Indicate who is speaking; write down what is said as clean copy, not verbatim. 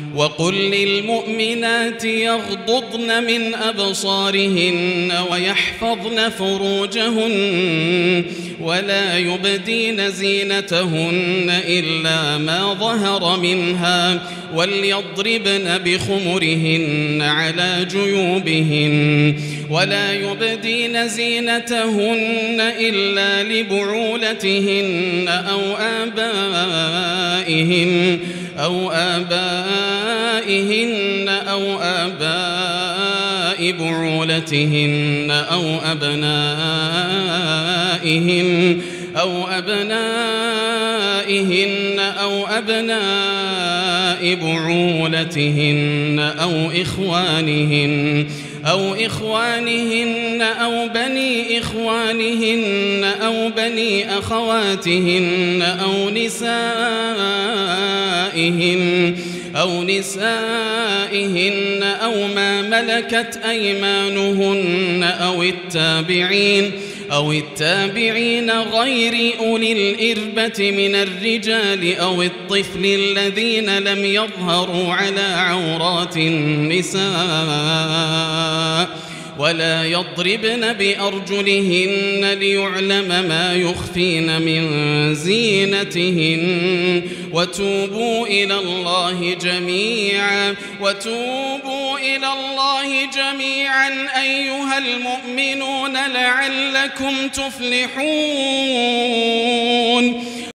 Speaker 1: وقل للمؤمنات يغضضن من أبصارهن ويحفظن فروجهن ولا يبدين زينتهن إلا ما ظهر منها وليضربن بخمرهن على جيوبهن ولا يبدين زينتهن إلا لبعولتهن أو آبائهن أو آباء بعولتهن أو أبناء بعولتهن أو إخوانهن أو بني إخوانهن أو بني أخواتهن أو نسائهن أو ما ملكت أيمانهن أو التابعين غير أولي الإربة من الرجال أو الطفل الذين لم يظهروا على عورات النساء ولا يضربن بأرجلهن ليعلم ما يخفين من زينتهن وتوبوا إلى الله جميعا أيها المؤمنون لعلكم تفلحون.